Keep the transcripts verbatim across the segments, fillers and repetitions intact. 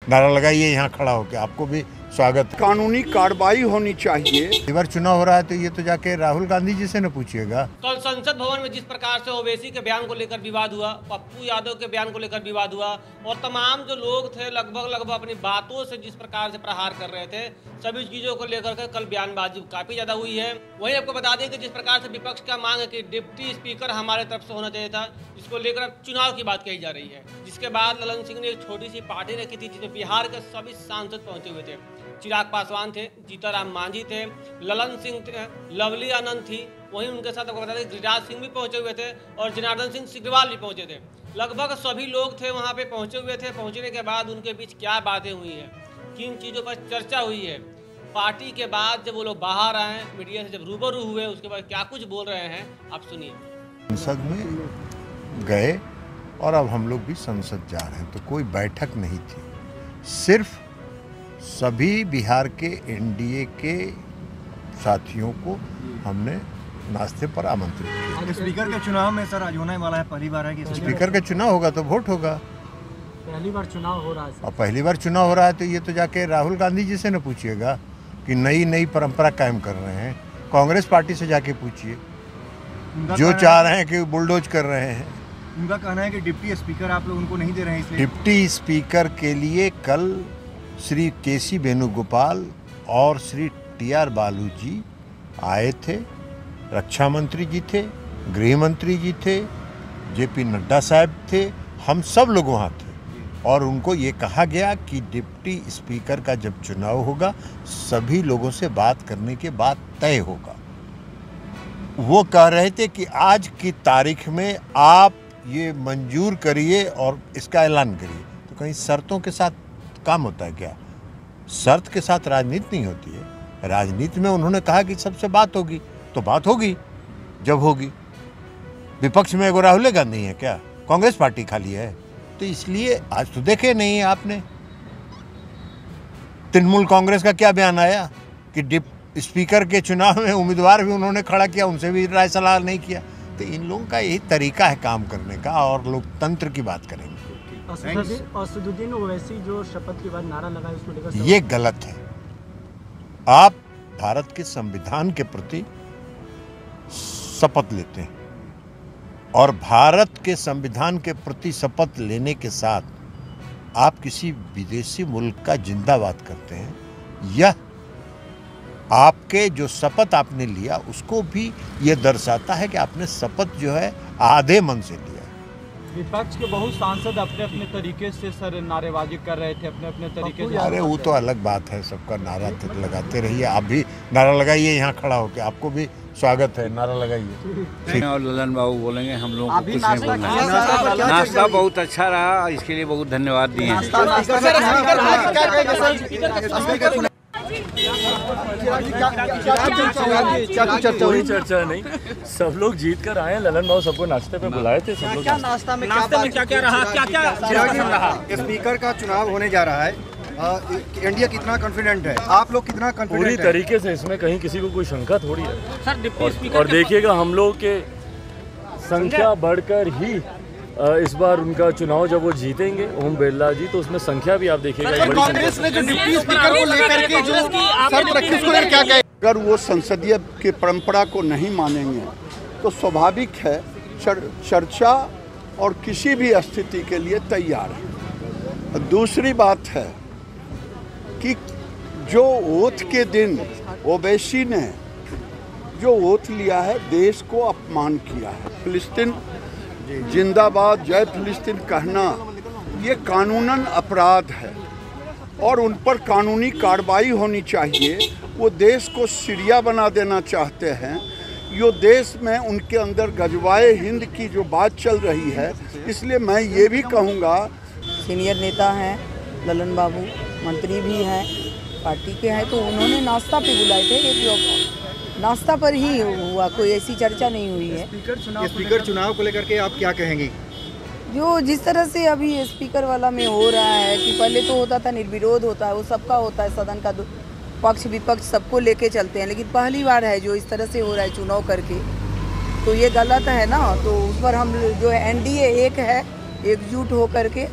नारा लगाइए यहाँ खड़ा होकर, आपको भी स्वागत। कानूनी कार्रवाई होनी चाहिए। इस बार चुनाव हो रहा है तो ये तो जाके राहुल गांधी जी से न पूछिएगा। कल संसद भवन में जिस प्रकार से ओवैसी के बयान को लेकर विवाद हुआ, पप्पू यादव के बयान को लेकर विवाद हुआ और तमाम जो लोग थे लगभग लगभग अपनी बातों से जिस प्रकार से प्रहार कर रहे थे, सभी चीजों को लेकर के कल बयानबाजी काफी ज्यादा हुई है। वहीं आपको बता दें कि जिस प्रकार से विपक्ष का मांग है कि डिप्टी स्पीकर हमारे तरफ से होना चाहिए था, जिसको लेकर अब चुनाव की बात कही जा रही है। जिसके बाद ललन सिंह ने एक छोटी सी पार्टी रखी थी जिसमें बिहार के सभी सांसद पहुंचे हुए थे। चिराग पासवान थे, जीताराम मांझी थे, ललन सिंह थे, लवली आनंद थी। वहीं उनके साथ आपको बता दें गिरिराज सिंह भी पहुंचे हुए थे और जनार्दन सिंह सिग्रीवाल भी पहुंचे थे। लगभग सभी लोग थे वहां पे पहुंचे हुए थे। पहुंचने के बाद उनके बीच क्या बातें हुई हैं, किन चीज़ों पर चर्चा हुई है, पार्टी के बाद जब वो लोग बाहर आए, मीडिया से जब रूबरू हुए, उसके बाद क्या कुछ बोल रहे हैं, आप सुनिए। संसद में गए और अब हम लोग भी संसद जा रहे हैं, तो कोई बैठक नहीं थी, सिर्फ सभी बिहार के एनडीए के साथियों को हमने नाश्ते पर आमंत्रित किया। स्पीकर के चुनाव में सर आज होने वाला है, पहली बार है कि स्पीकर का चुनाव होगा तो वोट होगा। पहली बार चुनाव हो रहा है और पहली बार चुनाव हो रहा है तो ये तो जाके राहुल गांधी जी से न पूछिएगा कि नई नई परंपरा कायम कर रहे हैं। कांग्रेस पार्टी से जाके पूछिए, जो चाह रहे हैं कि बुलडोज कर रहे हैं। उनका कहना है कि डिप्टी स्पीकर आप लोग उनको नहीं दे रहे हैं, इसलिए डिप्टी स्पीकर के लिए कल श्री के सी वेणुगोपाल और श्री टी आर बालू जी आए थे, रक्षा मंत्री जी थे, गृह मंत्री जी थे, जे पी नड्डा साहब थे, हम सब लोग वहाँ थे और उनको ये कहा गया कि डिप्टी स्पीकर का जब चुनाव होगा सभी लोगों से बात करने के बाद तय होगा। वो कह रहे थे कि आज की तारीख में आप ये मंजूर करिए और इसका ऐलान करिए। तो कहीं शर्तों के साथ काम होता है क्या? शर्त के साथ राजनीति नहीं होती है। राजनीति में उन्होंने कहा कि सबसे बात होगी तो बात होगी जब होगी। विपक्ष में एगो राहुल गांधी है क्या? कांग्रेस पार्टी खाली है? तो इसलिए आज तो देखे नहीं आपने तृणमूल कांग्रेस का क्या बयान आया कि डिप स्पीकर के चुनाव में उम्मीदवार भी उन्होंने खड़ा किया, उनसे भी राय सलाह नहीं किया। तो इन लोगों का यही तरीका है काम करने का और लोकतंत्र की बात करेंगे। असदुद्दीन ओवैसी जो शपथ के बाद नारा लगाए उसको लेकर ये गलत है। आप भारत के संविधान के प्रति शपथ लेते हैं और भारत के संविधान के प्रति शपथ लेने के साथ आप किसी विदेशी मुल्क का जिंदाबाद करते हैं। यह आपके जो शपथ आपने लिया उसको भी यह दर्शाता है कि आपने शपथ जो है आधे मन से लिया। विपक्ष के बहुत सांसद अपने अपने तरीके से सर नारेबाजी कर रहे थे, अपने अपने तरीके से। अरे वो तो अलग बात है, सबका नारा लगाते रहिए। आप भी नारा लगाइए यहाँ खड़ा होकर, आपको भी स्वागत है, नारा लगाइए। और ललन बाबू बोलेंगे, हम लोग को कुछ नहीं बोलना। नाश्ता बहुत अच्छा रहा, इसके लिए बहुत धन्यवाद दिए हैं। कोई चर्चा नहीं, सब लोग जीत कर आए। ललन बाबू सबको नाश्ते पे बुलाए थे। सब लोग क्या नाश्ता में नाश्ते में क्या क्या रहा, क्या क्या रहा? स्पीकर का चुनाव होने जा रहा है, इंडिया कितना कॉन्फिडेंट है, आप लोग कितना कॉन्फिडेंट पूरी है? तरीके से, इसमें कहीं किसी को कोई शंका थोड़ी है सर डिप्टी और, स्पीकर और देखिएगा हम लोग के संख्या बढ़कर ही इस बार उनका चुनाव जब वो जीतेंगे ओम बिरला जी, तो उसमें संख्या भी आप देखिएगा। कांग्रेस ने जो डिप्टी स्पीकर को लेकर के जो शर्त रखी उसको लेकर क्या कहे? अगर वो संसदीय की परंपरा को नहीं मानेंगे तो स्वाभाविक है चर्चा और किसी भी स्थिति के लिए तैयार है। दूसरी बात है कि जो ओथ के दिन ओवैसी ने जो ओथ लिया है, देश को अपमान किया है। फिलिस्तीन जिंदाबाद, जय फिलिस्तीन कहना ये कानूनन अपराध है और उन पर कानूनी कार्रवाई होनी चाहिए। वो देश को सीरिया बना देना चाहते हैं। यो देश में उनके अंदर गजवाए हिंद की जो बात चल रही है, इसलिए मैं ये भी कहूँगा, सीनियर नेता हैं ललन बाबू, मंत्री भी हैं, पार्टी के हैं, तो उन्होंने नाश्ता पे बुलाए थे। एक नाश्ता पर ही हुआ, कोई ऐसी चर्चा नहीं हुई है। स्पीकर चुनाव स्पीकर चुनाव को लेकर के आप क्या कहेंगे? जो जिस तरह से अभी स्पीकर वाला में हो रहा है कि पहले तो होता था निर्विरोध होता है, वो सबका होता है, सदन का पक्ष विपक्ष सबको लेके चलते हैं, लेकिन पहली बार है जो इस तरह से हो रहा है चुनाव करके, तो ये गलत है ना। तो उस पर हम जो है एनडीए एक है, एकजुट हो करके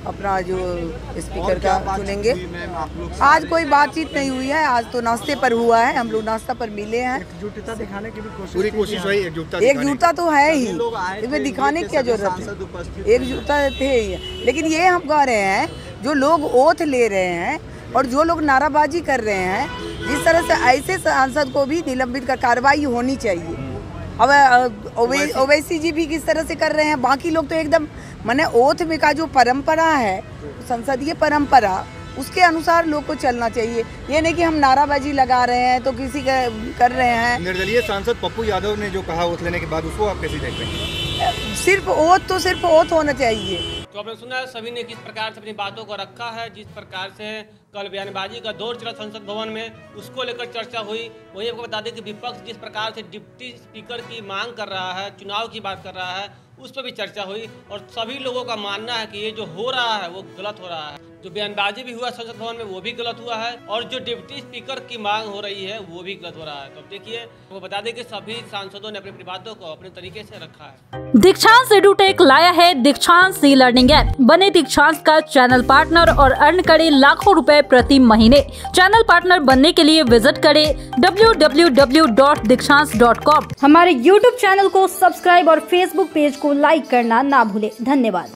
अपना जो स्पीकर का चुनेंगे। आज कोई बातचीत नहीं हुई है, आज तो नाश्ते पर हुआ है, हम लोग नाश्ता पर मिले हैं। एकजुटता दिखाने की भी कोशिश पूरी कोशिश हुई, एकजुटता एकजुटता तो है ही, इसमें दिखाने की क्या जरूरत है, एकजुटता थे ही। लेकिन ये हम कह रहे हैं जो लोग ओथ ले रहे हैं और जो लोग नाराबाजी कर रहे हैं, जिस तरह से ऐसे सांसद को भी निलंबित कर कार्रवाई होनी चाहिए। अब ओवैसी जी भी किस तरह से कर रहे हैं, बाकी लोग तो एकदम माने ओथ में का जो परंपरा है, संसदीय परंपरा, उसके अनुसार लोग को चलना चाहिए। ये नहीं कि हम नाराबाजी लगा रहे हैं तो किसी का कर रहे हैं। निर्दलीय सांसद पप्पू यादव ने जो कहा ओथ लेने के बाद, उसको आप कैसे देख रहे हैं? सिर्फ ओथ तो सिर्फ ओथ होना चाहिए। तो आपने सुना सभी ने किस प्रकार से अपनी बातों को रखा है, जिस प्रकार से कल बयानबाजी का दौर चला संसद भवन में, उसको लेकर चर्चा हुई। वही आपको बता दें कि विपक्ष जिस प्रकार से डिप्टी स्पीकर की मांग कर रहा है, चुनाव की बात कर रहा है, उस पर भी चर्चा हुई और सभी लोगों का मानना है कि ये जो हो रहा है वो गलत हो रहा है। जो बयानबाजी भी हुआ संसद भवन में वो भी गलत हुआ है और जो डिप्टी स्पीकर की मांग हो रही है वो भी गलत हो रहा है। तो अब देखिए, वो बता दें कि सभी सांसदों ने अपनी अपनी बातों को अपने तरीके से रखा है। दीक्षांत एडुटेक लाया है दीक्षांत सी लर्निंग ऐप। बने दीक्षांत का चैनल पार्टनर और अर्न करे लाखों रुपए प्रति महीने। चैनल पार्टनर बनने के लिए विजिट करें W W W dot Dikshant dot com. हमारे यूट्यूब चैनल को सब्सक्राइब और फेसबुक पेज को लाइक करना ना भूले। धन्यवाद।